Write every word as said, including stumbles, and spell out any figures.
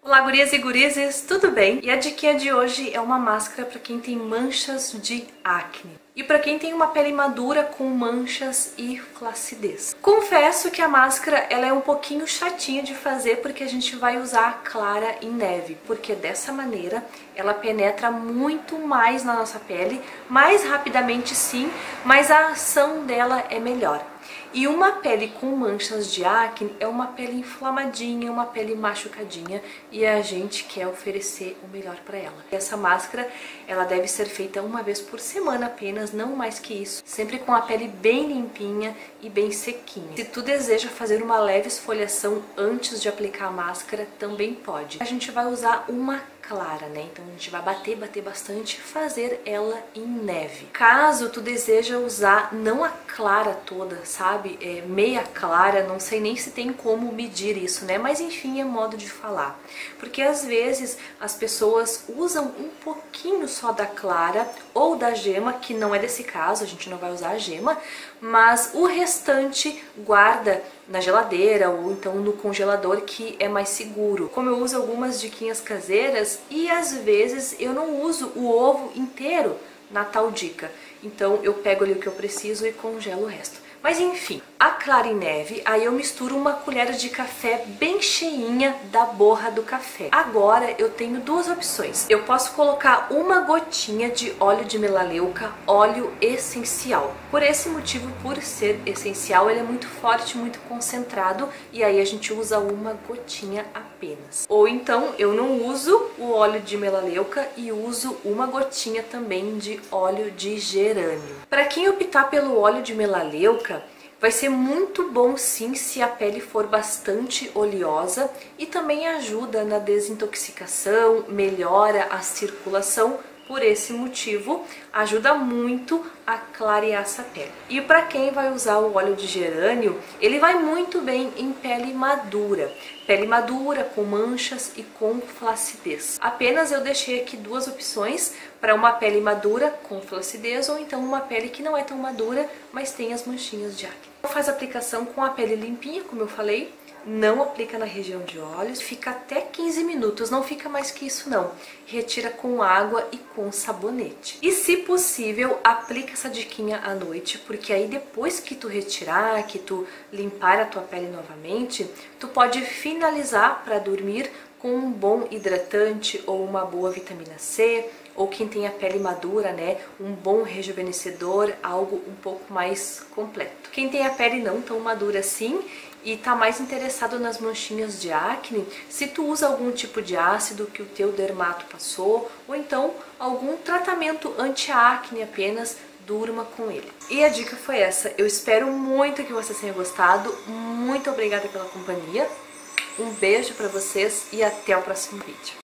Olá, gurias e gurizes, tudo bem? E a diquinha de hoje é uma máscara para quem tem manchas de acne e para quem tem uma pele madura com manchas e flacidez. Confesso que a máscara ela é um pouquinho chatinha de fazer porque a gente vai usar a clara em neve, porque dessa maneira ela penetra muito mais na nossa pele, mais rapidamente sim, mas a ação dela é melhor. E uma pele com manchas de acne é uma pele inflamadinha, uma pele machucadinha e a gente quer oferecer o melhor para ela. Essa máscara ela deve ser feita uma vez por semana apenas, não mais que isso, sempre com a pele bem limpinha e bem sequinha. Se tu deseja fazer uma leve esfoliação antes de aplicar a máscara, também pode. A gente vai usar uma clara, né? Então a gente vai bater, bater bastante, fazer ela em neve. Caso tu deseja usar não a clara toda, sabe? É, meia clara, não sei nem se tem como medir isso, né? Mas enfim, é modo de falar. Porque às vezes as pessoas usam um pouquinho só da clara ou da gema, que não é desse caso, a gente não vai usar a gema, mas o restante guarda na geladeira ou então no congelador, que é mais seguro. Como eu uso algumas diquinhas caseiras e às vezes eu não uso o ovo inteiro na tal dica, então eu pego ali o que eu preciso e congelo o resto. Mas enfim, a clara em neve, aí eu misturo uma colher de café bem cheinha da borra do café. Agora eu tenho duas opções. Eu posso colocar uma gotinha de óleo de melaleuca, óleo essencial. Por esse motivo, por ser essencial, ele é muito forte, muito concentrado, e aí a gente usa uma gotinha apenas. Ou então eu não uso o óleo de melaleuca e uso uma gotinha também de óleo de gerânio. Para quem optar pelo óleo de melaleuca, vai ser muito bom sim se a pele for bastante oleosa e também ajuda na desintoxicação, melhora a circulação. Por esse motivo, ajuda muito a clarear essa pele. E para quem vai usar o óleo de gerânio, ele vai muito bem em pele madura. Pele madura, com manchas e com flacidez. Apenas eu deixei aqui duas opções para uma pele madura com flacidez ou então uma pele que não é tão madura, mas tem as manchinhas de acne. Faz aplicação com a pele limpinha, como eu falei. Não aplica na região de olhos, fica até quinze minutos, não fica mais que isso não. Retira com água e com sabonete. E se possível, aplica essa diquinha à noite, porque aí depois que tu retirar, que tu limpar a tua pele novamente, tu pode finalizar para dormir com um bom hidratante ou uma boa vitamina C, ou quem tem a pele madura, né, um bom rejuvenescedor, algo um pouco mais completo. Quem tem a pele não tão madura assim e tá mais interessado nas manchinhas de acne, se tu usa algum tipo de ácido que o teu dermato passou, ou então algum tratamento anti-acne apenas, durma com ele. E a dica foi essa. Eu espero muito que vocês tenham gostado. Muito obrigada pela companhia. Um beijo pra vocês e até o próximo vídeo.